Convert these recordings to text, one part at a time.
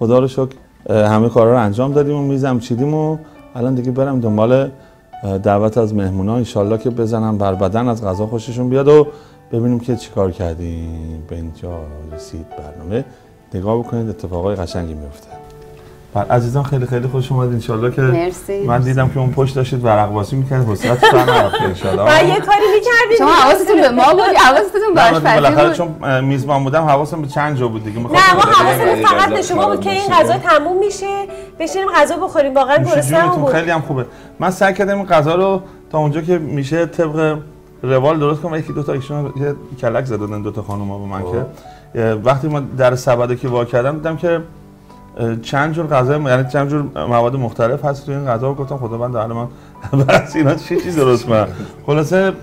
خدا رو شکر همه کارا رو انجام دادیم و میزم چیدیم و الان دیگه برم دنبال دعوت از مهمونا ان شاءالله که بزنم بر بدن از غذا خوششون بیاد و ببینیم که چیکار کردیم به اینجا رسید برنامه. نگاه بکنید اتفاقای قشنگی میفته. عزیزان خیلی خیلی خوش اومدید ان شاءالله که مرسی. من دیدم که اون پشت داشتید ورق بازی می‌کردید حسرت نرفت ان شاءالله. و یه کاری می‌کردید شما حواستون به ما بود، حواستون به بالاخره بود. چون میزبان بودم حواسم به چند جا بود دیگه. نه ما حواسمون فقط به شما بود که این غذا تموم میشه بشینیم غذا بخوریم. واقعا گرسنه‌ام بود. خیلی هم خوبه. من سعی کردم این غذا رو تا اونجا که میشه طبق روال درست کنم. یکی دو تا ایشون یه کلک زدن دو تا خانوما به من که وقتی ما در سبد که وا کردم دیدم که چند جور غذا یعنی چند جور مواد مختلف هست تو این غذا. گفتم خداوند حالا من بس اینا چه چیزی درست کنم. خلاصه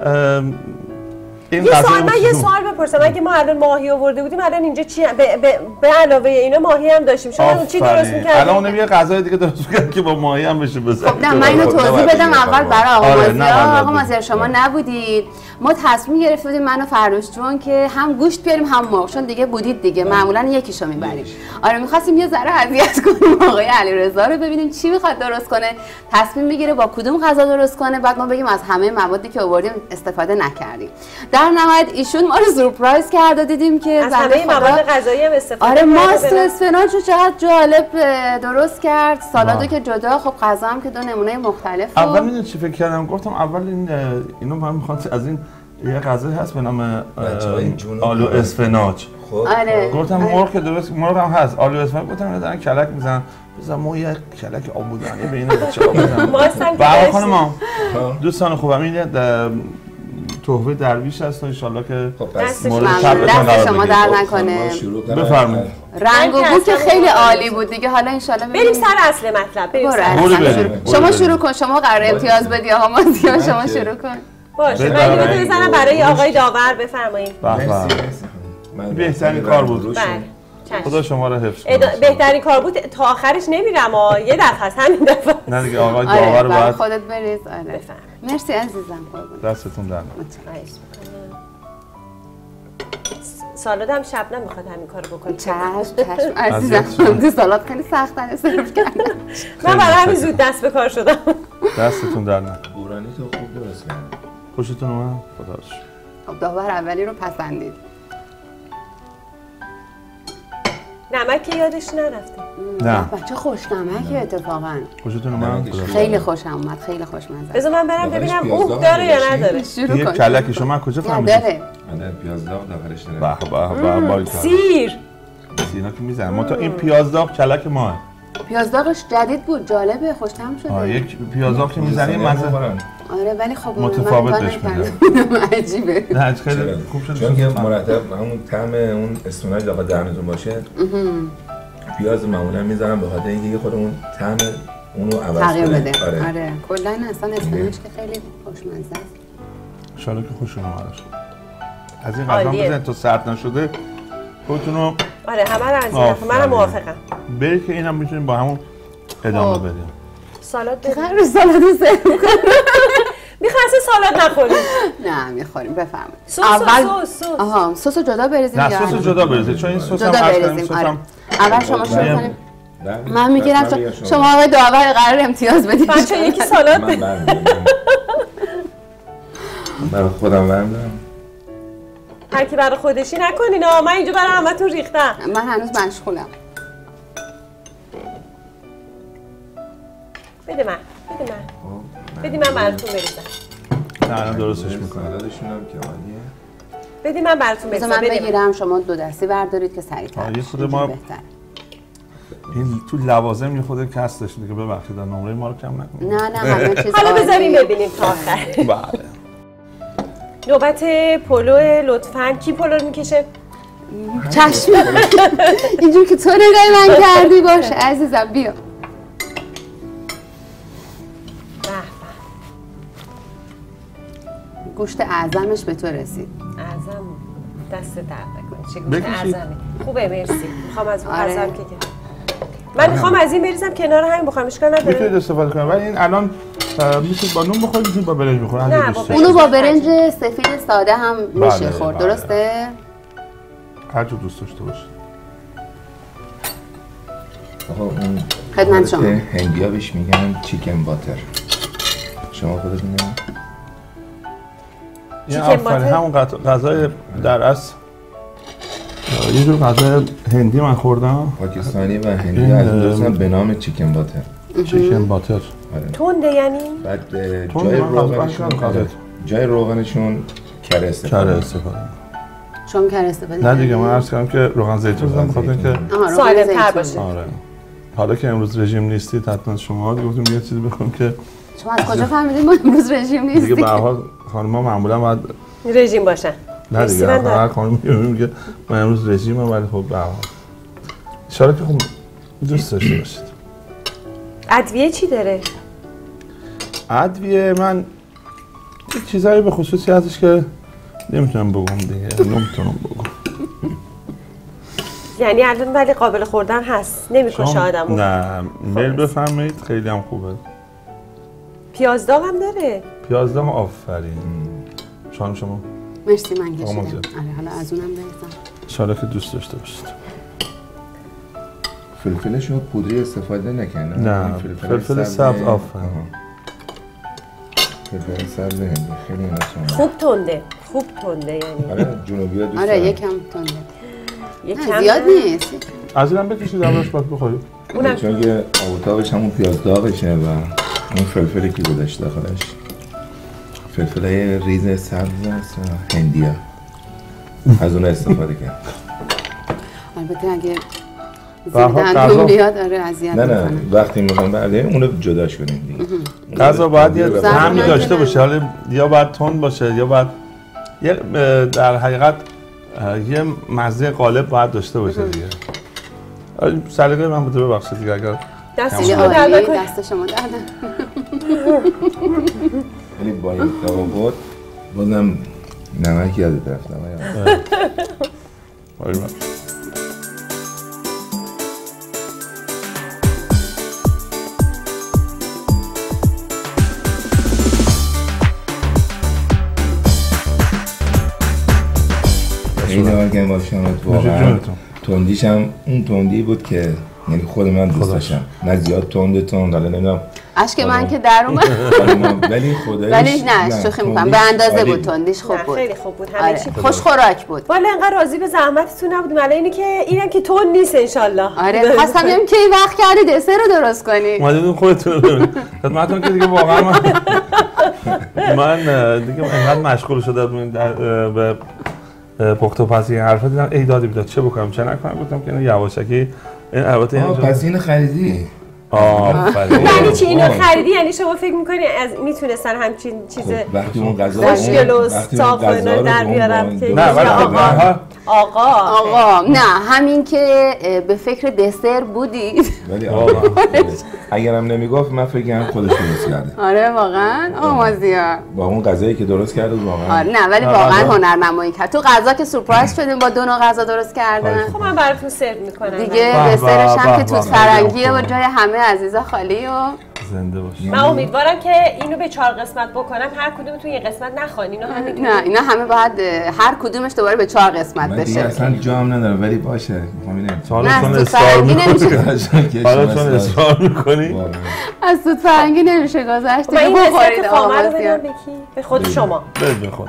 این غذا یه سوال بپرسم. اگه ما الان ماهی آورده بودیم الان اینجا چی به علاوه اینا ماهی هم داشتیم شما چی درست می‌کردید؟ الان اونم یه غذای دیگه درست می‌کردیم که با ماهی هم بشه بزنیم. خب نه من اینو توضیح بدم اول برای آقا مازیار شما نبودید. ما تصمیم گرفته بودیم من و فردوس جون که هم گوشت بیاریم هم مرغ چون دیگه بودید دیگه معمولا یکیشو میبریم. آره می‌خواستیم یه ذره اذیت کنیم آقای علیرضا رو ببینیم چی می‌خواد درست کنه، تصمیم میگیره با کدوم غذا درست کنه، بعد ما بگیم از همه موادی که آوردیم استفاده نکردیم. در نهایت ایشون ما رو سورپرایز کرد و دیدیم که از همه مواد غذایی هم استفاده کرد. آره ماست و اسفناج رو چقدر جالب درست کرد. سالادو که جدا، خب غذا هم که دو نمونه مختلف. اول میدونی چی فکر کردم؟ گفتم اول اینو من می‌خوام از این یه غذایی هست به نام آلو اسفناج. آره گفتم مرغ که درست مرغ هم هست آلو اسفناج. گفتم اینا دارن کلک میزنن بذار ما یه کلک آبودانی به اینا بچه‌ها بزنیم. برای خانم دوستان خوبم این تحفه درویش هست ان شاءالله که دست شما در نکنه. بفرمایید. رنگ و بو که خیلی عالی بود دیگه. حالا ان شاءالله بریم سر اصل مطلب. بریم شما شروع کن. شما قرار امتیاز بدی آقا مازیار شما شروع کن. باشه من اینو بزنم برای آقای داور. بفرمایید. بهترین کار بود. خدا شما رو حفظ کنه. بهترین کار بود تا آخرش نمیرم یه دفعه است همین دفعه. نه دیگه آقای داور رو باید خودت بریز. آره مرسی عزیزم. دستتون در سالاد هم شبنم میخواد همین کارو بکنه. چشم عزیزم. سالاد خیلی سخت تره سرو کردن. من برای همین زود دست به کار شدم. دستتون در نکنه. بورانی تو خوب درست کرد. خوشتون اومد؟ خدا رو شکر. خب داور اولی رو پسندید. نمک که یادش نرفته. نه بچه خوش نمکه اتفاقا. خوشتون اومد؟ خیلی خوشم اومد. خیلی خوشمزه. بذار من برم ببینم اوه داره یا نداره. شروع کن. کلک شما کجا فهمیدید؟ داره. من پیاز داغ داخلش داره. به سیر. سینا که میزنه. ما تا این پیاز داغ کلک ماه. پیاز داغش جدید بود. جالبه خوشم شده. یک پیاز داغ که میزنی مزه. آره ولی خب متفاوت بهش میاد. عجیبه. نه خیلی خوب شد. چون که مرتب همون طعم اون اسفناج داخل دهنتون باشه. پیاز معمولا میذارم به خاطر اینکه خود اون طعم اون رو عوض کنه. آره کلا اصلا اسفناج که خیلی خوشمزه است. ان شاء الله که خوشتون اومد. از این غذا بزنید تا سرد نشده خودتون رو. آره همه رو از این دفعه منم موافقم. برید که اینم میتونیم با همون ادامه بدیم. سالاد بخیر سالاد سرو کن. میخوام سالاد نخوریم. نه میخوریم بفرمایید. سس. آها سس جدا بریزیم. نه سس جدا بریزید چون این سس هم آره. اول شما شروع کنیم. من میگیرم شما آقای داور قرار امتیاز بدید. بچه یکی سالاد بده. من خودم برمی‌دارم. هر کی برای خودشی نکنین من اینجا برای همتون ریختم. من هنوز مشغولم. بدی من براتون بریزم. نه الان درستش میکنم. سالادشون هم که عالیه. بدی من براتون بریزم. من بگیرم شما دو دستی بردارید که سریع‌تر. یه خود ما این تو لوازم یه خود کس داشتید که ببخشید نمره ما رو کم نکنید. نه همه چیز. حالا بذاریم ببینیم تا آخر. بله. نوبت پلو لطفاً کی پلو رو میکشه؟ چشم. اینجور که تو نگاه من کردی باشه عزیزم بیا. گوشت اعظمش به تو رسید. اعظم دست درد نکنه. چه گوشت اعظمی. خوبه مرسی. میخوام از اون اعظم که من میخوام از این بریزم کنار همین بخورم اشکال نداره. میتونید استفاده کنید ولی این الان میشه با نون بخورید میتونید با برنج بخورید. اونو با برنج سفید ساده هم میشه خورد درسته؟ هر جو دوست داشته باشید. آقا اون خدمت شما هندیا بهش میگن چیکن باتر. شما خودتون میگن؟ چیکن باتر همون غذای در اصل یه جور غذای هندی من خوردم. پاکستانی و هندی از دوستان به نام چیکن باتر. چیکن باتر. تنده یعنی؟ بعد جای روغنشون کره استفاده. شما کره استفاده؟ نه دیگه من عرض کردم که روغن زیتون بزنم بخاطر اینکه سالم‌تر باشه. آره. حالا که امروز رژیم نیستید حتما شما گفتیم یه چیزی بخوریم که شما از کجا فهمیدید ما امروز رژیم نیستیم؟ دیگه به هر حال خانم‌ها معمولا باید رژیم باشن. نه دیگه هر خانم میگه من امروز رژیمم ولی خب به هر حال ان شاءالله که خب دوست داشته باشید. ادویه چی داره؟ ادویه من یک چیزایی به خصوصی هستش که نمیتونم بگم دیگه. نمیتونم بگم. یعنی الان ولی قابل خوردن هست. نمیکشه آدمو. نه میل بفرمایید خیلی هم خوبه. پیاز داغ هم داره. پیاز داغ آفرین. شما مرسی من کشیدم. آره حالا از اونم بریزم. ان شاءالله که دوست داشته باشید. فلفلش رو پودری استفاده نکنه. نه فلفل سبز آفرین. فلفل سبز هندی خیلی نشون. خوب تنده یعنی. آره جنوبی‌ها دوست دارن. آره یکم تنده. یکم زیاد نیست. از اینم بکشید اولش بعد بخورید. اونم چون که آبوتابش همون پیاز داغشه و اون فلفلی که گذاشته داخلش فلفلای ریز سبز است و هندیه از اون استفاده کرد. البته اگه زیادن بیاد آره اذیت می‌کنه. نه وقتی می‌خوام برداریم اونو جداش کنیم دیگه. غذا باید یه طعمی داشته باشه، حالا یا باید تند باشه یا باید در حقیقت یه مزه غالب باید داشته باشه دیگه. سلیقه من بوده ببخشید دیگه اگر دست شما درد نکنه. دست شما درد یعنی با این تفاوت بازم نمک یادت رفتم. این اول که باشم واقعا تندیشم اون تندی بود که یعنی خود من دوست داشتم. نه زیاد تند حالا نمیدونم اشک من که در اومد ولی خداییش ولی نه شوخی میکنم به اندازه بود تندیش خوب بود. خیلی خوب بود همه چی خوش خوراک بود. والا انقدر راضی به زحمتتون نبودیم الان اینم که تند نیست ان شاء الله. آره خواستم بگم کی وقت کردید دسر رو درست کنید. اومدید خودتون رو ببینید. خدمتتون که دیگه واقعا من دیگه انقدر مشغول شده بودم به پخت و پس این حرفا دیدم ای دادی بیداد چه بکنم چه نکنم گفتم که یواشکی البته پس این خریدی. یعنی چی اینو خریدی؟ یعنی شما فکر میکنی از میتونستن همچین چیز وقتی اون غذا خوشگل و صافانه در بیارم که نه ولی آقا نه همین که به فکر دسر بودید ولی اگرم نمیگفت من فکر کنم خودش درست کرده. آره واقعا مازیار با اون غذایی که درست کرد واقعا آره نه ولی واقعا هنرنمایی کرد. تو غذا که سورپرایز شدیم با 2 نوع غذا درست کردن. خب من براتون سرو میکنم دیگه دسرش هم که توت فرنگیه و جای همه عزیزا خالی و زنده باشی. من امیدوارم که اینو به 4 قسمت بکنم هر کدومتون یه قسمت نخوان. اینو همین نه اینا همه باید هر کدومش دوباره به 4 قسمت من بشه. دیگه اصلا جام ندارم ولی باشه میخوام اینو چون اصرار میکنی حالا چون اصرار میکنی از توت فرنگی نمیشه گذشت. من این بخورید آقا رو بدم به کی؟ به خود شما. به خودم.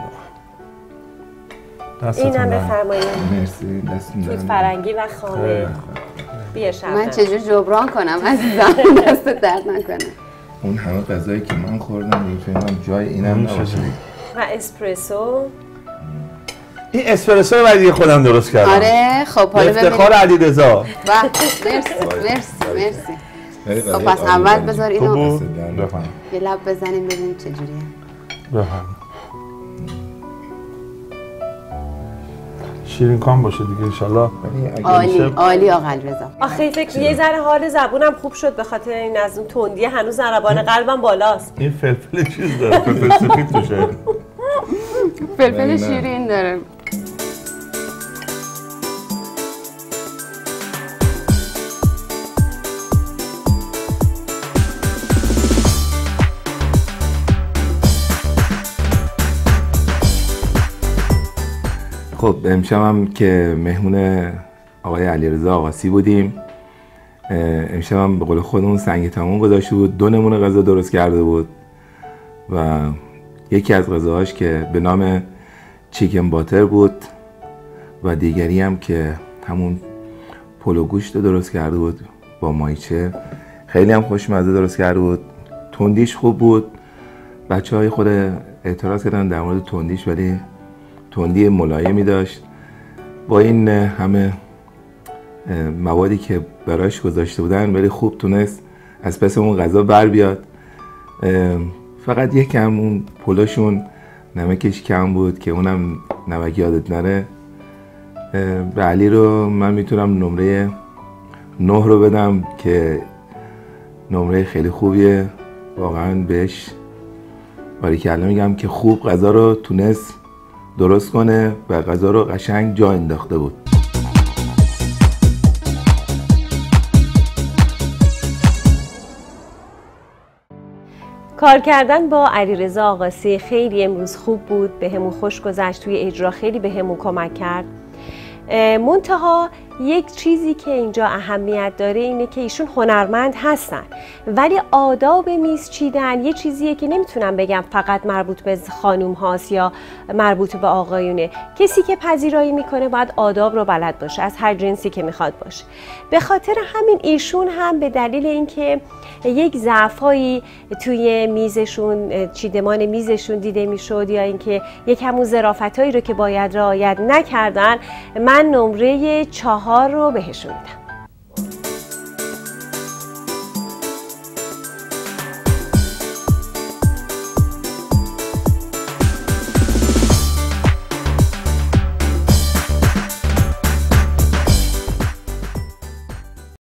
اینم بفرمایید. مرسی دستتون توت فرنگی و خامه. بیا شب من چجور جبران کنم عزیزم دست درد نکنه. اون همه غذایی که من خوردم میفهمم جای اینم نباشه. و اسپرسو. این اسپرسو رو دیگه خودم درست کردم. آره خب حالا ببینید. افتخار علیرضا. مرسی. خب پس اول بذار اینو یه لب بزنیم ببینیم چجوریه. بفهم. شیرین کام باشه دیگه ان شاءالله. عالی آقا علیرضا. آخه فکر یه ذره حال زبونم خوب شد به خاطر این از اون تندی هنوز ضربان قلبم بالاست. این فلفل چیز داره فلفل سفید توشه. فلفل شیرین داره. خب امشب هم که مهمون آقای علیرضا آقاسی بودیم امشب هم به قول خودمون سنگ تموم گذاشته بود، 2 نمونه غذا درست کرده بود و یکی از غذاهاش که به نام چیکن باتر بود و دیگری هم که همون پلو گوشت درست کرده بود با مایچه، خیلی هم خوشمزه درست کرده بود. تندیش خوب بود. بچه‌های خود اعتراض کردن در مورد تندیش، ولی تندی ملایمی داشت. با این همه موادی که براش گذاشته بودن ولی خوب تونست از پس اون غذا بر بیاد. فقط یکم اون پلوشون نمکش کم بود که اونم نمک یادت نره. به علی رو من میتونم نمره 9 رو بدم که نمره خیلی خوبیه، واقعا بهش باریکلا میگم که خوب غذا رو تونست درست کنه و غذا رو قشنگ جا انداخته بود. کار کردن با علیرضا آقاسی خیلی امروز خوب بود، بهمون خوش گذشت، توی اجرا خیلی بهمون کمک کرد. منتها یک چیزی که اینجا اهمیت داره اینه که ایشون هنرمند هستن ولی آداب میز چیدن یه چیزیه که نمیتونم بگم فقط مربوط به خانوم هاست یا مربوط به آقایونه. کسی که پذیرایی میکنه باید آداب رو بلد باشه از هر جنسی که میخواد باشه. به خاطر همین ایشون هم به دلیل اینکه یک ضعفایی توی میزشون، چیدمان میزشون دیده میشد یا اینکه یک همون ظرافتایی رو که باید رعایت نکردن، من نمره 4 رو بهشون میدم.